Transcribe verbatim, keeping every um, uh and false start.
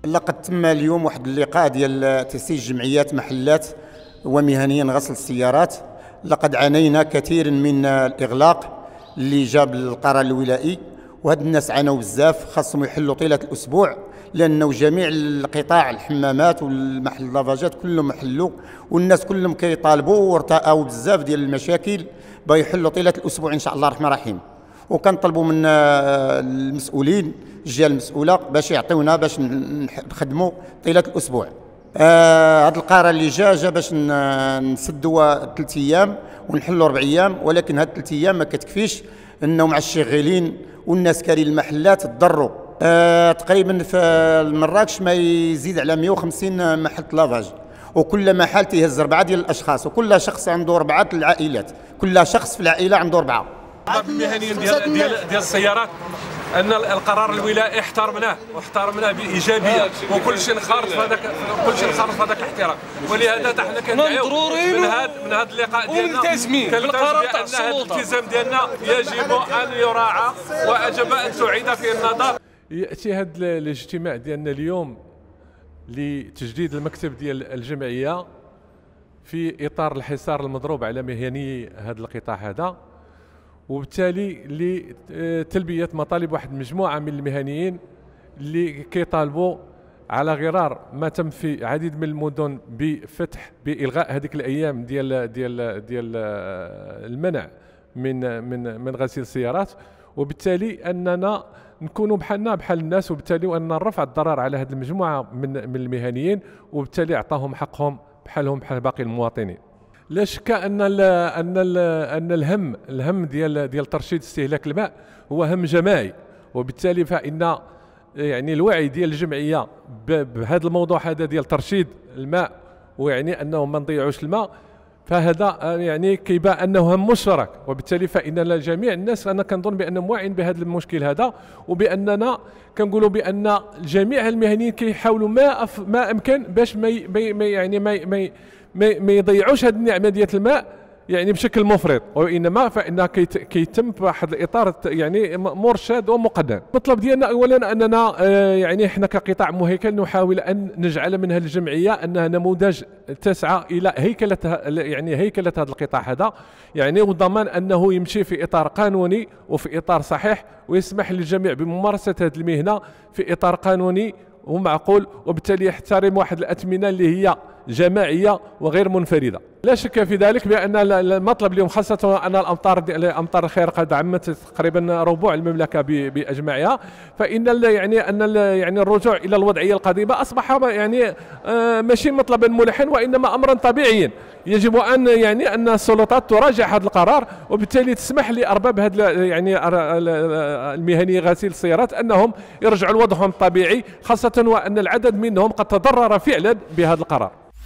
لقد تم اليوم واحد اللقاء ديال تأسيس جمعيات محلات ومهنيين غسل السيارات. لقد عانينا كثيرا من الإغلاق اللي جاب القرار الولائي، وهاد الناس عانوا بزاف، خاصهم يحلوا طيلة الأسبوع، لأنه جميع القطاع الحمامات والمحل اللافاجات كلهم حلوا، والناس كلهم كيطالبوا وارتأوا بزاف ديال المشاكل باغي يحلوا طيلة الأسبوع إن شاء الله الرحمن الرحيم. وكنطلبوا من المسؤولين الجهه المسؤوله باش يعطيونا باش نخدموا طيله الاسبوع. هذا آه القرار اللي جا جا باش نسدوا ثلاث ايام ونحلوا اربع ايام، ولكن هاد ثلاث ايام ما كتكفيش، انه مع الشغالين والناس كارين المحلات تضروا. آه تقريبا في مراكش ما يزيد على مئة وخمسين محل لافاج، وكل محل تيهز اربعه ديال الاشخاص، وكل شخص عنده اربعه العائلات، كل شخص في العائله عنده اربعه. المهنيين ديال ديال ديال السيارات ان القرار الولائي احترمناه واحترمناه بايجابيه، وكل شيء انخرط في هذاك كل شيء انخرط في هذاك الاحترام، ولهذا حنا كندعيو من هذا من هذا اللقاء ديالنا ملتزمين بالقرار تاع السلطه، ان هذا الالتزام ديالنا يجب ان يراعى ويجب ان تعيد في النظر. ياتي هذا الاجتماع ديالنا اليوم لتجديد المكتب ديال الجمعيه في اطار الحصار المضروب على مهني هذا القطاع هذا، وبالتالي لتلبيه مطالب واحد المجموعه من المهنيين اللي كيطالبوا على غرار ما تم في عديد من المدن بفتح بالغاء هذيك الايام ديال ديال ديال المنع من من من غسيل السيارات، وبالتالي اننا نكونوا بحالنا بحال الناس، وبالتالي وان نرفع الضرر على هذه المجموعه من من المهنيين، وبالتالي اعطاهم حقهم بحالهم بحال باقي المواطنين. لا شك ان ال ان ال ان الهم الهم ديال ديال ترشيد استهلاك الماء هو هم جماعي، وبالتالي فان يعني الوعي ديال الجمعيه بهذا الموضوع هذا ديال ترشيد الماء، ويعني انه ما نضيعوش الماء، فهذا يعني كيبان انه هم مشترك، وبالتالي فان جميع الناس انا كنظن بانهم واعيين بهذا المشكل هذا، وباننا كنقولوا بان جميع المهنيين كيحاولوا ما أف ما امكن باش ما يعني ما ما ما يضيعوش هذه النعمه ديال الماء يعني بشكل مفرط، وانما فانها كيتم بواحد الاطار يعني مرشد ومقنن. المطلب ديالنا اولا اننا يعني احنا كقطاع مهيكل نحاول ان نجعل من هذه الجمعيه انها نموذج تسعى الى هيكله يعني هيكله هذا القطاع هذا، يعني وضمان انه يمشي في اطار قانوني وفي اطار صحيح، ويسمح للجميع بممارسه هذه المهنه في اطار قانوني ومعقول، وبالتالي يحترم واحد الاثمنه اللي هي جماعيه وغير منفرده. لا شك في ذلك بان المطلب اليوم خاصه ان الامطار امطار الخير قد عمت تقريبا ربوع المملكه باجمعها، فان يعني ان يعني الرجوع الى الوضعيه القديمه اصبح يعني ماشي مطلبا ملحا، وانما امرا طبيعيا. يجب ان يعني ان السلطات تراجع هذا القرار، وبالتالي تسمح لارباب هذا يعني المهني غسيل السيارات انهم يرجعوا لوضعهم الطبيعي، خاصه وان العدد منهم قد تضرر فعلا بهذا القرار.